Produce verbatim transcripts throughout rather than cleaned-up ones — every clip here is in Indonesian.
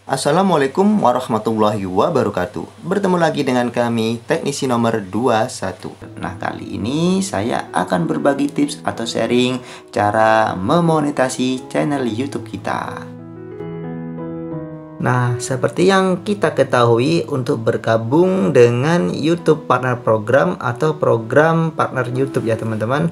Assalamualaikum warahmatullahi wabarakatuh. Bertemu lagi dengan kami, teknisi nomor dua puluh satu. Nah, kali ini saya akan berbagi tips atau sharing cara memonetasi channel YouTube kita. Nah, seperti yang kita ketahui, untuk bergabung dengan YouTube Partner Program atau program partner YouTube ya teman-teman,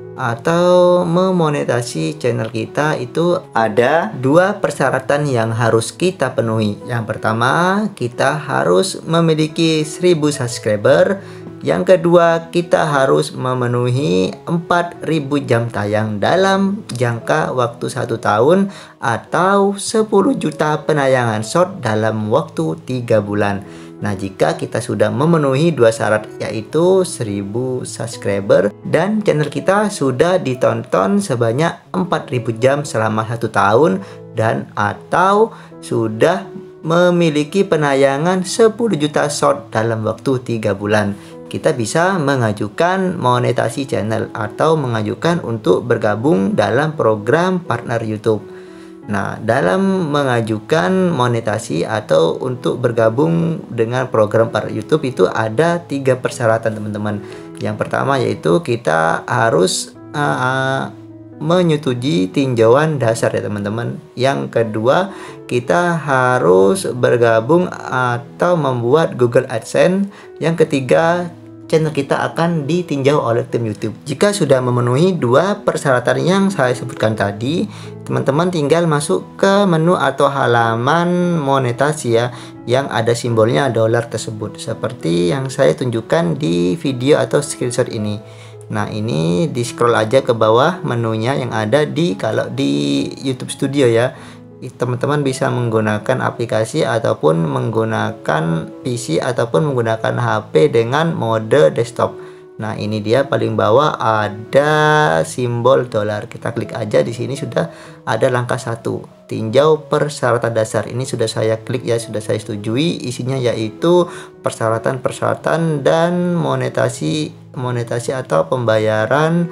atau memonetasi channel kita, itu ada dua persyaratan yang harus kita penuhi. Yang pertama, kita harus memiliki seribu subscriber. Yang kedua, kita harus memenuhi empat ribu jam tayang dalam jangka waktu satu tahun atau sepuluh juta penayangan short dalam waktu tiga bulan. Nah, jika kita sudah memenuhi dua syarat, yaitu seribu subscriber dan channel kita sudah ditonton sebanyak empat ribu jam selama satu tahun, dan atau sudah memiliki penayangan sepuluh juta short dalam waktu tiga bulan, kita bisa mengajukan monetasi channel atau mengajukan untuk bergabung dalam program partner YouTube. Nah, dalam mengajukan monetasi atau untuk bergabung dengan program partner YouTube itu ada tiga persyaratan teman-teman. Yang pertama yaitu kita harus uh, menyetujui tinjauan dasar ya teman-teman. Yang kedua, kita harus bergabung atau membuat Google AdSense. Yang ketiga, channel kita akan ditinjau oleh tim YouTube. Jika sudah memenuhi dua persyaratan yang saya sebutkan tadi, teman-teman tinggal masuk ke menu atau halaman monetasi ya, yang ada simbolnya dolar tersebut, seperti yang saya tunjukkan di video atau screenshot ini. Nah, ini di scroll aja ke bawah menunya yang ada di kalau di YouTube Studio ya. Teman-teman bisa menggunakan aplikasi ataupun menggunakan P C ataupun menggunakan H P dengan mode desktop. Nah, ini dia paling bawah ada simbol dolar. Kita klik aja di sini, sudah ada langkah satu, tinjau persyaratan dasar. Ini sudah saya klik ya, sudah saya setujui. Isinya yaitu persyaratan-persyaratan dan monetasi monetasi atau pembayaran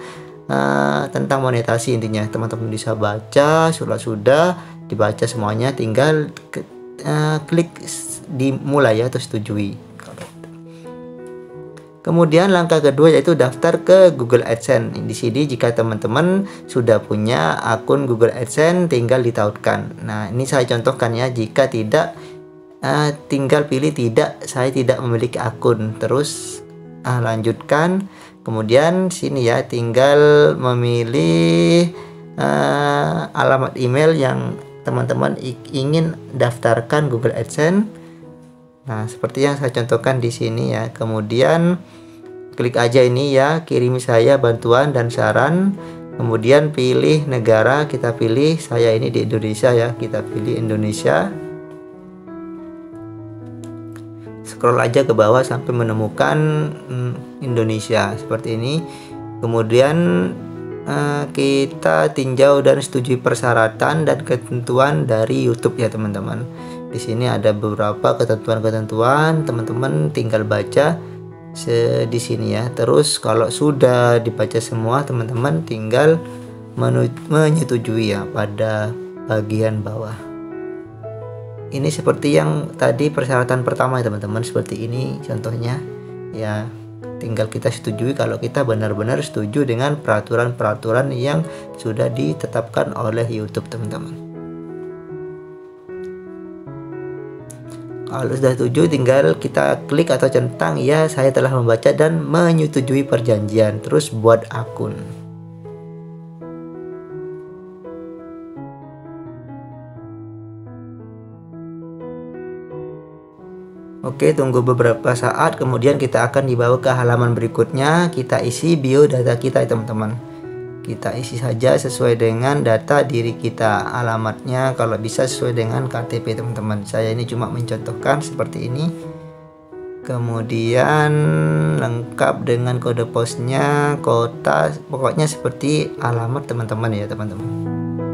uh, tentang monetasi. Intinya teman-teman bisa baca, sudah-sudah dibaca semuanya, tinggal ke, uh, klik dimulai ya atau setujui. Kemudian langkah kedua yaitu daftar ke Google AdSense. Di sini jika teman-teman sudah punya akun Google AdSense, tinggal ditautkan. Nah, ini saya contohkan ya. Jika tidak, uh, tinggal pilih tidak, saya tidak memiliki akun. Terus uh, lanjutkan. Kemudian sini ya, tinggal memilih uh, alamat email yang teman-teman ingin daftarkan Google AdSense. Nah, seperti yang saya contohkan di sini ya. Kemudian klik aja ini ya, kirimi saya bantuan dan saran. Kemudian pilih negara, kita pilih saya ini di Indonesia ya, kita pilih Indonesia. Scroll aja ke bawah sampai menemukan hmm, Indonesia seperti ini. Kemudian Uh, kita tinjau dan setujui persyaratan dan ketentuan dari YouTube ya teman-teman. Di sini ada beberapa ketentuan-ketentuan, teman-teman tinggal baca di sini ya. Terus kalau sudah dibaca semua, teman-teman tinggal menyetujui ya pada bagian bawah. Ini seperti yang tadi persyaratan pertama ya teman-teman, seperti ini contohnya ya. Tinggal kita setujui kalau kita benar-benar setuju dengan peraturan-peraturan yang sudah ditetapkan oleh YouTube teman-teman. Kalau sudah setuju, tinggal kita klik atau centang ya, saya telah membaca dan menyetujui perjanjian. Terus buat akun. Oke, tunggu beberapa saat, kemudian kita akan dibawa ke halaman berikutnya. Kita isi biodata kita ya teman-teman. Kita isi saja sesuai dengan data diri kita. Alamatnya kalau bisa sesuai dengan K T P teman-teman. Saya ini cuma mencontohkan seperti ini. Kemudian lengkap dengan kode posnya, kota, pokoknya seperti alamat teman-teman ya teman-teman.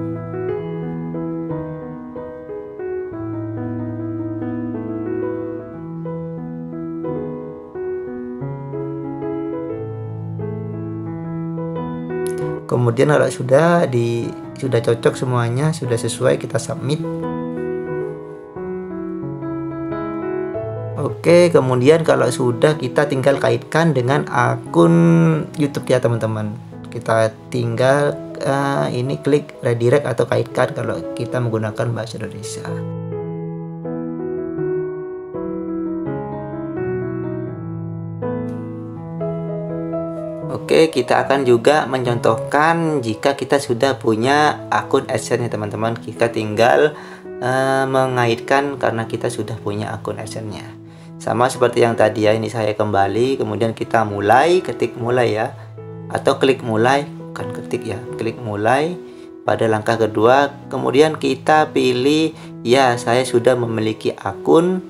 Kemudian kalau sudah di sudah cocok semuanya, sudah sesuai, kita submit. Oke, kemudian kalau sudah, kita tinggal kaitkan dengan akun YouTube ya teman-teman. Kita tinggal uh, ini klik redirect atau kaitkan kalau kita menggunakan bahasa Indonesia. Oke, kita akan juga mencontohkan jika kita sudah punya akun AdSense ya teman-teman. Kita tinggal uh, mengaitkan karena kita sudah punya akun AdSense-nya. Sama seperti yang tadi ya, ini saya kembali, kemudian kita mulai, ketik mulai ya, atau klik mulai, bukan ketik ya, klik mulai pada langkah kedua, kemudian kita pilih ya saya sudah memiliki akun,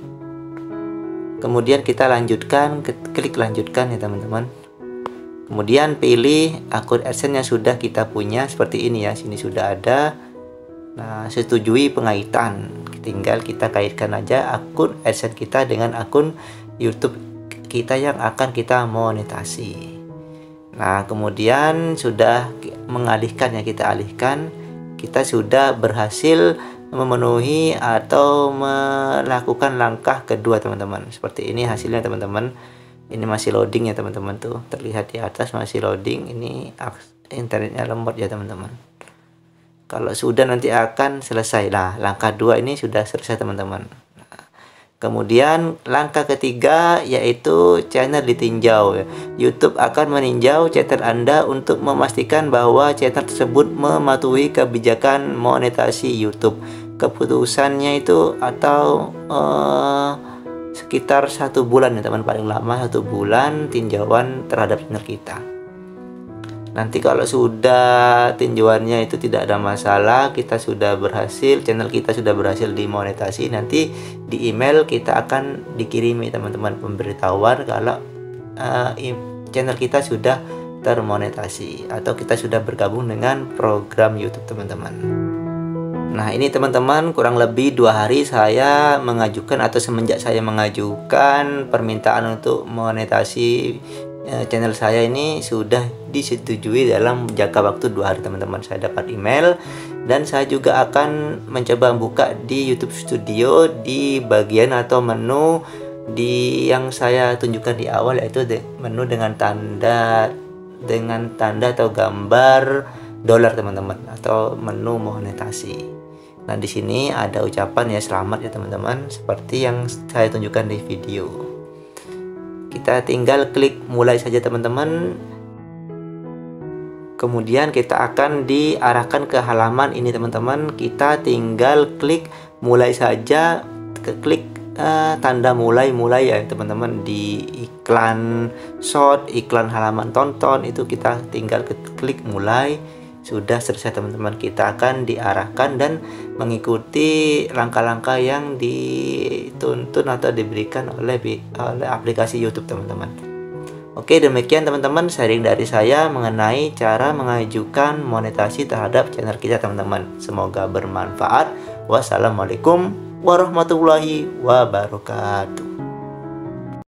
kemudian kita lanjutkan, klik lanjutkan ya teman-teman. Kemudian pilih akun AdSense yang sudah kita punya seperti ini ya, sini sudah ada. Nah, setujui pengaitan. Tinggal kita kaitkan aja akun AdSense kita dengan akun YouTube kita yang akan kita monetasi. Nah, kemudian sudah mengalihkan ya, kita alihkan. Kita sudah berhasil memenuhi atau melakukan langkah kedua teman-teman. Seperti ini hasilnya teman-teman. Ini masih loading ya teman-teman, tuh terlihat di atas masih loading. Ini internetnya lemot ya teman-teman. Kalau sudah nanti akan selesai. Nah, langkah dua ini sudah selesai teman-teman. Nah, kemudian langkah ketiga yaitu channel ditinjau. YouTube akan meninjau channel Anda untuk memastikan bahwa channel tersebut mematuhi kebijakan monetasi YouTube. Keputusannya itu atau uh, sekitar satu bulan ya teman, paling lama satu bulan tinjauan terhadap channel kita. Nanti kalau sudah tinjauannya itu tidak ada masalah, kita sudah berhasil, channel kita sudah berhasil dimonetasi, nanti di email kita akan dikirimi teman-teman pemberitahuan kalau uh, channel kita sudah termonetasi atau kita sudah bergabung dengan program YouTube teman-teman. Nah, ini teman-teman kurang lebih dua hari saya mengajukan atau semenjak saya mengajukan permintaan untuk monetasi channel saya ini sudah disetujui dalam jangka waktu dua hari teman-teman. Saya dapat email dan saya juga akan mencoba buka di YouTube Studio di bagian atau menu di yang saya tunjukkan di awal, yaitu menu dengan tanda dengan tanda atau gambar dolar teman-teman, atau menu monetasi. Nah, di sini ada ucapan ya selamat ya teman-teman, seperti yang saya tunjukkan di video. Kita tinggal klik mulai saja teman-teman. Kemudian kita akan diarahkan ke halaman ini teman-teman. Kita tinggal klik mulai saja, ke klik uh, tanda mulai-mulai ya teman-teman, di iklan short, iklan halaman tonton itu kita tinggal klik mulai. Sudah selesai teman-teman, kita akan diarahkan dan mengikuti langkah-langkah yang dituntun atau diberikan oleh oleh aplikasi YouTube teman-teman. Oke, demikian teman-teman sharing dari saya mengenai cara mengajukan monetasi terhadap channel kita teman-teman. Semoga bermanfaat. Wassalamualaikum warahmatullahi wabarakatuh.